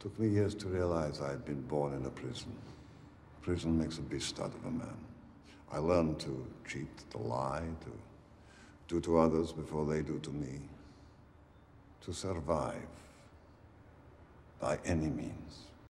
Took me years to realize I had been born in a prison. Prison makes a beast out of a man. I learned to cheat, to lie, to do to others before they do to me. To survive by any means.